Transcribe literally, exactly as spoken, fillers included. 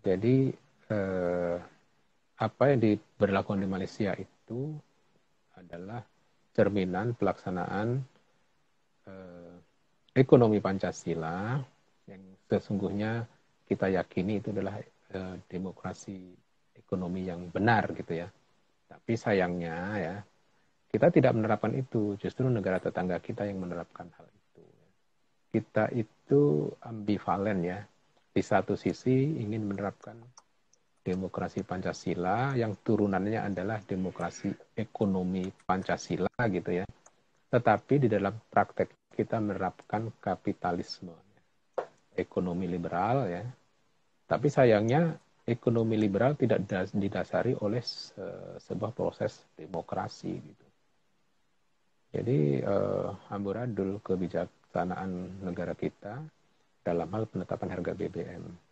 Jadi eh, apa yang diberlakukan di Malaysia itu adalah cerminan pelaksanaan eh, ekonomi Pancasila yang sesungguhnya kita yakini itu adalah eh, demokrasi ekonomi yang benar gitu ya. Tapi sayangnya ya kita tidak menerapkan itu, justru negara tetangga kita yang menerapkan hal itu. Kita itu ambivalen ya. Di satu sisi ingin menerapkan demokrasi Pancasila yang turunannya adalah demokrasi ekonomi Pancasila gitu ya. Tetapi di dalam praktek kita menerapkan kapitalisme, ekonomi liberal ya. Tapi sayangnya ekonomi liberal tidak didasari oleh sebuah proses demokrasi gitu. Jadi eh, amburadul kebijaksanaan negara kita dalam hal penetapan harga B B M.